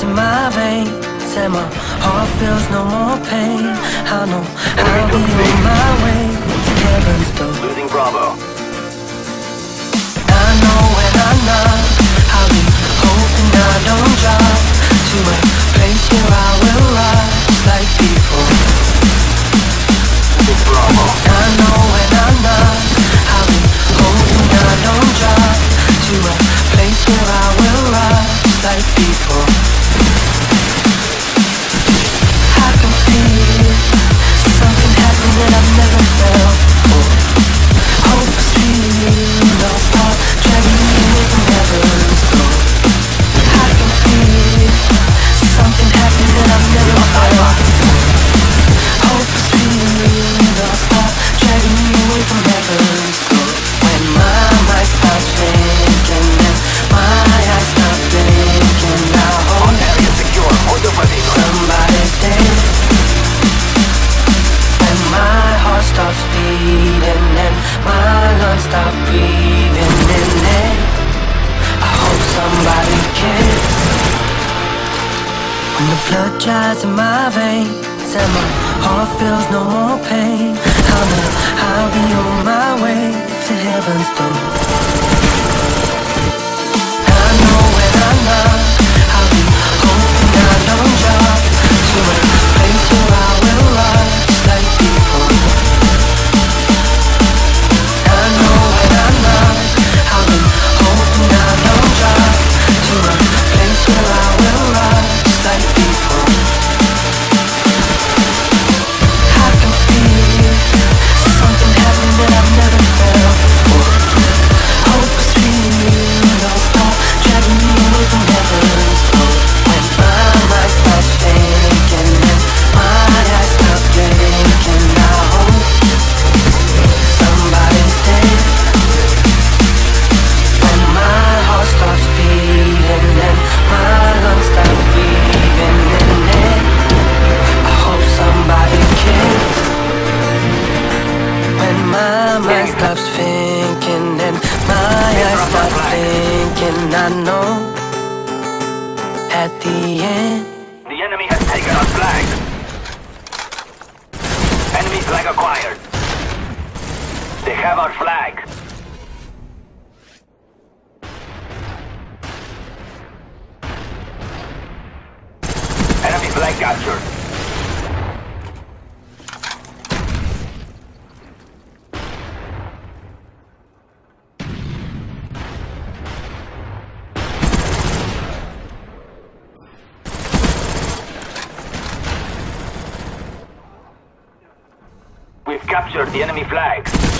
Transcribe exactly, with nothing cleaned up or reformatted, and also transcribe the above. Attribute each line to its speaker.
Speaker 1: in my veins, and my heart feels no more pain. I know I'll be on my way to heaven's door.
Speaker 2: Losing Bravo.
Speaker 1: I know when I'm not, I'll be hoping I don't drop to a place where I will rise like before.
Speaker 2: Losing Bravo.
Speaker 1: I know when I'm not, I'll be hoping I don't drop to a place where I will rise like before. I can feel something happening that I've never felt before. Hope is feeling lost, start dragging me away from heaven's door. I can feel something happening that I've never felt before. Hope is feeling lost, start dragging me away from heaven's door. When my mind stops thinking and my eyes stop blinking, I
Speaker 2: All
Speaker 1: hope
Speaker 2: areas secure. Hold your position.
Speaker 1: somebody's there. When my heart stops beating and my lungs stop breathing in it, I hope somebody cares. When the blood dries in my veins and my heart feels no more pain, I know I'll be on my way to heaven's door. I know when I'm not, I'll be hoping I don't drop to a place where I will rise like before. I know when I'm not, I'll be hoping I don't drop to a place where I will rise like before. I can feel something happening that I've never felt before. Hope is feeling lost, start dragging me away from heaven's door. When my mind stops thinking and my eyes stop blinking, I hope somebody's there. When my heart stops beating and my lungs stop breathing in it, I hope somebody cares. When my mind stops thinking and my eyes stop blinking, I know at the end
Speaker 2: The enemy has taken our flag. Enemy flag acquired. They have our flag. Enemy flag captured. We've captured the enemy flag.